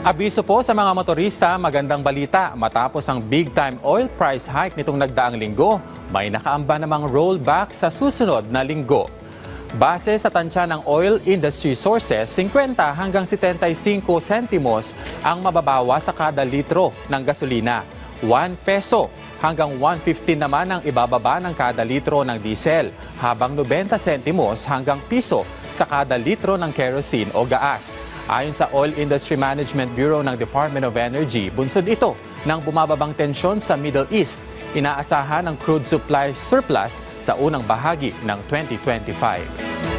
Abiso po sa mga motorista, magandang balita. Matapos ang big-time oil price hike nitong nagdaang linggo, may nakaamba namang rollback sa susunod na linggo. Base sa tansya ng oil industry sources, 50 hanggang 75 sentimos ang mababawa sa kada litro ng gasolina. 1 peso hanggang 1.15 naman ang ibababa ng kada litro ng diesel, habang 90 sentimos hanggang piso sa kada litro ng kerosene o gaas. Ayon sa Oil Industry Management Bureau ng Department of Energy, bunsod ito ng bumababang tensyon sa Middle East. Inaasahan ang crude supply surplus sa unang bahagi ng 2025.